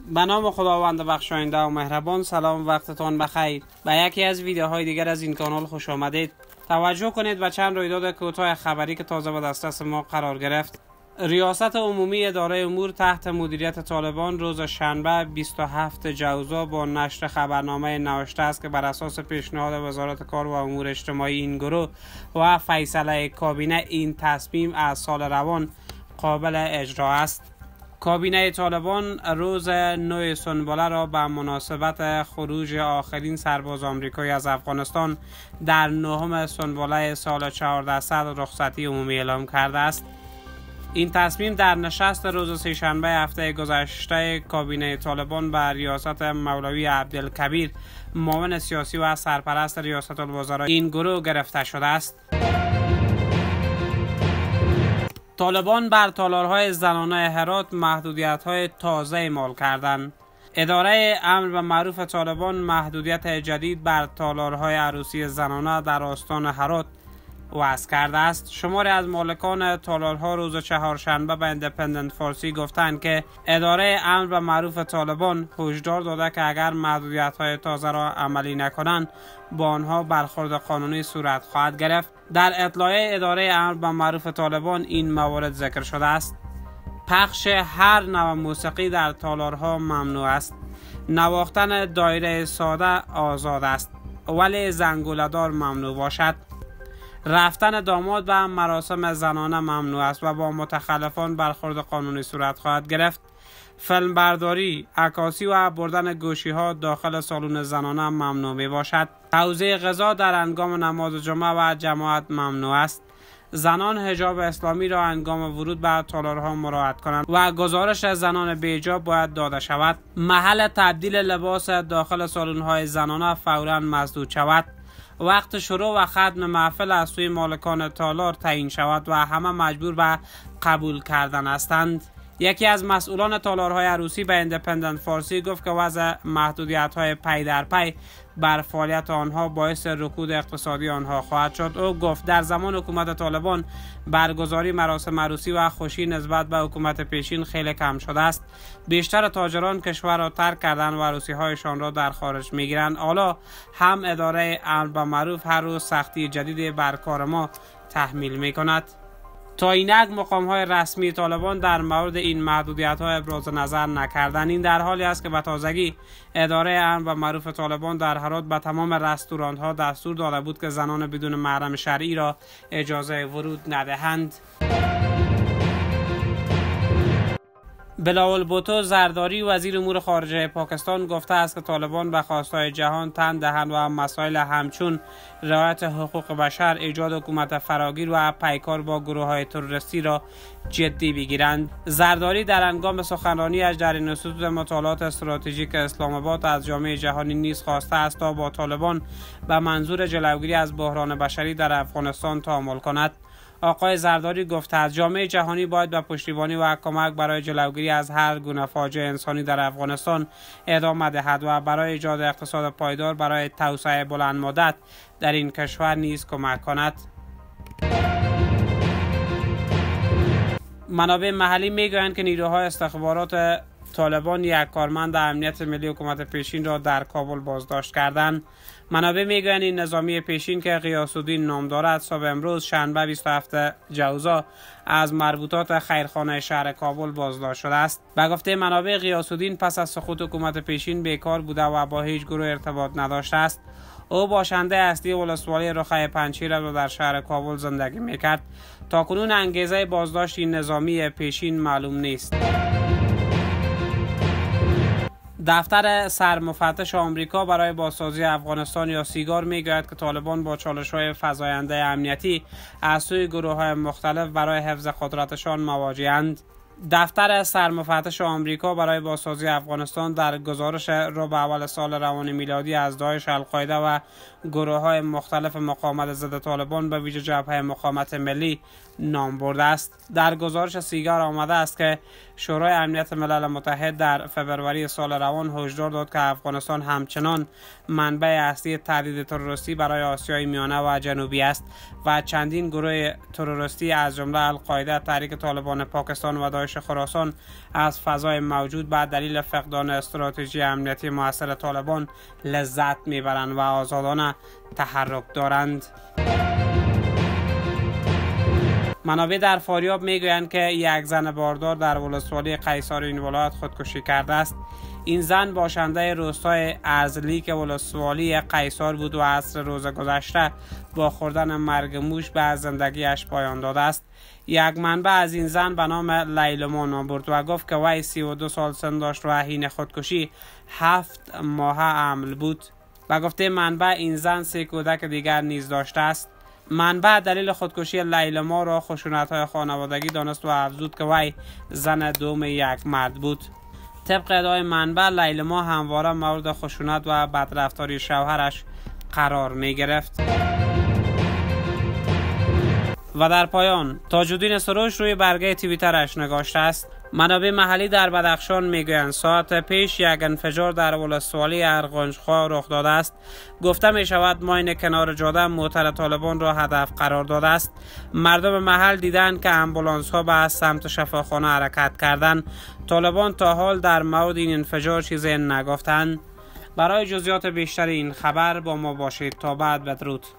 به نام خداوند بخشاینده و مهربان. سلام، وقتتان بخیر. به یکی از ویدیوهای دیگر از این کانال خوش آمدید. توجه کنید به چند رویداد کوتاه خبری که تازه به دسترس ما قرار گرفت. ریاست عمومی اداره امور تحت مدیریت طالبان روز شنبه 27 جوزا با نشر خبرنامه نوشته است که بر اساس پیشنهاد وزارت کار و امور اجتماعی این گروه و فیصله کابینه این تصمیم از سال روان قابل اجرا است. کابینه طالبان روز 9 سنباله را به مناسبت خروج آخرین سرباز آمریکایی از افغانستان در 9 سنباله سال 1400 رخصتی عمومی اعلام کرده است. این تصمیم در نشست روز سه‌شنبه هفته گذشته کابینه طالبان به ریاست مولوی عبدالکبیر، معاون سیاسی و سرپرست ریاست الوزراء این گروه گرفته شده است. طالبان بر تالارهای زنانه هرات محدودیت‌های تازه اعمال کردند. اداره امر به معروف طالبان محدودیت جدید بر تالارهای عروسی زنانه در استان هرات وضع کرده است. شماری از مالکان تالارها روز چهارشنبه به ایندیپندنت فارسی گفتند که اداره امر به معروف طالبان هشدار داده که اگر محدودیت‌های تازه را عملی نکنند با آنها برخورد قانونی صورت خواهد گرفت. در اطلاع اداره امر به معروف طالبان این موارد ذکر شده است: پخش هر نوع موسیقی در تالارها ممنوع است. نواختن دایره ساده آزاد است ولی زنگوله‌دار ممنوع باشد. رفتن داماد به مراسم زنانه ممنوع است و با متخلفان برخورد قانونی صورت خواهد گرفت. فیلم برداری، عکاسی و بردن گوشی ها داخل سالن زنانه ممنوع می باشد. توزیع غذا در هنگام نماز جمعه و جماعت ممنوع است. زنان حجاب اسلامی را هنگام ورود به تالارها مراعات کنند و گزارش زنان بی‌حجاب باید داده شود. محل تبدیل لباس داخل سالن های زنانه فوراً مسدود شود. وقت شروع و ختم محفل از سوی مالکان تالار تعیین شود و همه مجبور به قبول کردن هستند. یکی از مسئولان تالارهای عروسی به ایندیپندنت فارسی گفت که وضع محدودیت‌های پی در پی بر فعالیت آنها باعث رکود اقتصادی آنها خواهد شد. او گفت در زمان حکومت طالبان برگزاری مراسم عروسی و خوشی نسبت به حکومت پیشین خیلی کم شده است. بیشتر تاجران کشور را ترک کردند و عروسی‌هایشان را در خارج می‌گیرند. حالا هم اداره امر به معروف هر روز سختی جدیدی بر کار ما تحمیل می‌کند. تا اینک مقام‌های رسمی طالبان در مورد این محدودیت‌ها ابراز نظر نکردند. این در حالی است که به تازگی اداره امر به معروف طالبان در هرات به تمام رستوران‌ها دستور داده بود که زنان بدون محرم شرعی را اجازه ورود ندهند. بلاول بوتو زرداری وزیر امور خارجه پاکستان گفته است که طالبان به خواستهای جهان تن دهند و مسائل همچون رعایت حقوق بشر، ایجاد حکومت فراگیر و پیکار با گروه‌های تروریستی را جدی بگیرند. زرداری در هنگام سخنرانی‌اش در انستیتوت مطالعات استراتژیک اسلام آباد از جامعه جهانی نیز خواسته است تا با طالبان به منظور جلوگیری از بحران بشری در افغانستان تعامل کند. آقای زرداری گفته است جامعه جهانی باید به پشتیبانی و کمک برای جلوگیری از هر گونه فاجعه انسانی در افغانستان ادامه دهد و برای ایجاد اقتصاد پایدار برای توسعه بلند مدت در این کشور نیز کمک کند. منابع محلی میگویند که نیروهای استخبارات طالبان یک کارمند امنیت ملی حکومت پیشین را در کابل بازداشت کردند. منابع میگویند این نظامی پیشین که غیاث الدین نام دارد صبح امروز شنبه 27 جوزا از مربوطات خیرخانه شهر کابل بازداشت شده است. به گفته منابع غیاث الدین پس از سقوط حکومت پیشین بیکار بوده و با هیچ گروه ارتباط نداشته است. او باشنده اصلی ولسوالی رخای پنجشیر را در شهر کابل زندگی میکرد. تاکنون انگیزه بازداشت این نظامی پیشین معلوم نیست. دفتر سرمفتش آمریکا برای بازسازی افغانستان یا سیگار میگوید که طالبان با چالش‌های فزاینده امنیتی از سوی گروه‌های مختلف برای حفظ قدرتشان مواجه‌اند. دفتر سرمفتش آمریکا برای بازسازی افغانستان در گزارش ربع اول سال روان میلادی از داعش، القاعده و گروه‌های مختلف مقاومت ضد طالبان به ویژه جبهه مقاومت ملی نام برده است. در گزارش سیگار آمده است که شورای امنیت ملل متحد در فوریه سال روان هشدار داد که افغانستان همچنان منبع اصلی تهدید تروریستی برای آسیای میانه و جنوبی است و چندین گروه تروریستی از جمله القاعده، تحریک طالبان پاکستان و داعش آرامش خراسان از فضای موجود به دلیل فقدان استراتژی امنیتی موثر طالبان لذت میبرند و آزادانه تحرک دارند. منابع در فاریاب میگویند که یک زن باردار در ولسوالی قیصار این ولایت خودکشی کرده است. این زن باشنده روستای ارزلی که ولسوالی قیصار بود و عصر روز گذشته با خوردن مرگ موش به زندگیش پایان داده است. یک منبع از این زن به نام لیلما نام برد و گفت که وی 32 سال سن داشت و حین خودکشی 7 ماه حمل بود. و گفته منبع این زن 3 کودک دیگر نیز داشته است. منبع دلیل خودکشی لیلما را خشونت‌های خانوادگی دانست و افزود که وی زن دوم یک مرد بود. طبق ادعای منبع لیلما همواره مورد خشونت و بدرفتاری شوهرش قرار می گرفت. و در پایان تاج‌الدین سروش روی برگه توییترش نگاشته است: منابع محلی در بدخشان میگویند ساعت پیش یک انفجار در ولسوالی ارغنجخوا رخ داده است. گفته می شود ماین کنار جاده موتر طالبان را هدف قرار داده است. مردم محل دیدند که امبولانس ها به سمت شفاخانه حرکت کردند. طالبان تا حال در مورد این انفجار چیزی نگفتند. برای جزئیات بیشتر این خبر با ما باشید. تا بعد، بدرود.